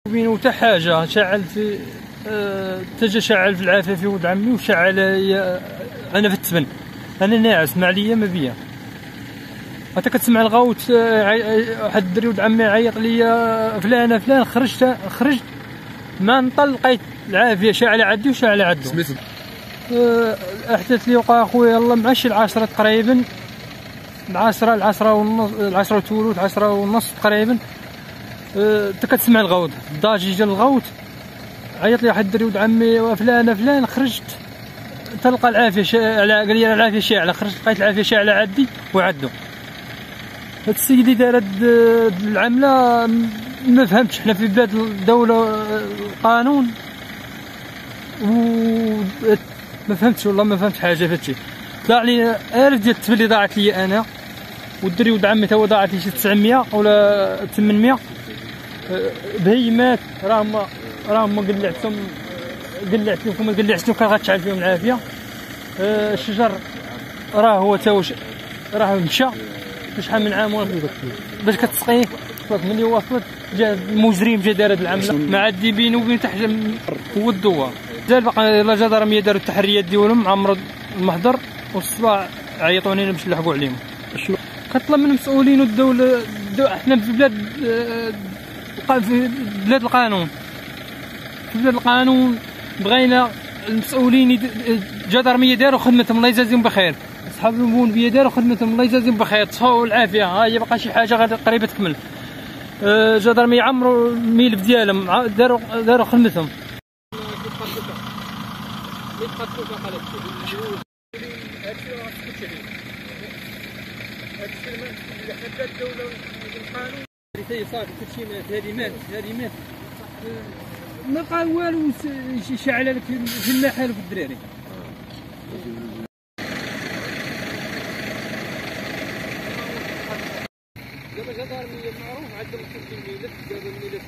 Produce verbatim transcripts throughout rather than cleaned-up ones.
بينو حتى حاجه شعل في أه تجا شعل في العافيه في ولد عمي وشعل انا في التبن. انا ناعس ما عليا ما بيا. انت كتسمع الغوت واحد الدري ولد عمي عيط ليا فلان فلان خرجت خرجت ما نطل لقيت العافيه شاعله عندي وشاعله عنده. سميتو احدث لي وقع اخويا يلا معاش العشرة تقريبا العشرة العشرة ونص العشرة وثلث العشرة ونص تقريبا. انت كتسمع الغوت الضاجي ديال الغوت عيط لي واحد الدري ولد عمي فلان فلان خرجت تلقى العافيه شاعله قال لي العافيه شاعله خرجت لقيت العافيه شاعله عندي وعندو. هاد السيدي دار هاد العمله ما فهمتش. حنا في بلاد الدوله القانون و ما فهمتش والله ما فهمت حاجه في هادشي. طلع لي ألف ديال التبن اللي ضاعت لي انا والدري ولد عمي تا هو ضاعت لي شي تسعمية ولا ثمانمية. بهيمات راهم راهم قلعتهم قلعتهم كما قلعتهم كان غتشعل فيهم العافيه. الشجر راه هو تا واش راه مشى شحال من عام وانا باش كتسقيه ملي وصلت جا المجرم جا دار هاد العمله ما عندي بينه وبين تحت هو الدوار. زاد باقي لا جدارميه داروا التحريات ديالهم عمرو المحضر والصباح عيطوا علينا باش نلحقوا عليهم. شنو كطلب من المسؤولين والدوله حنا في بلاد في بلاد القانون في بلاد القانون بغينا المسؤولين الجدارميه داروا خدمتهم الله يجازيهم بخير. اصحاب المنبيه داروا خدمتهم الله يجازيهم بخير تصفوا العافيه. ها هي باقا شي حاجه غادي قريبه تكمل. الجدارميه عمروا الملف ديالهم داروا داروا خدمتهم. صافي كلشي مات هادي مات هادي مات ما بقى والو شاعله لك في المحل وفي الدراري. دابا جدارميه معروف عندهم كل الملف دابا الملف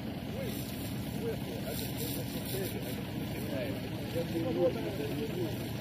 جدارميه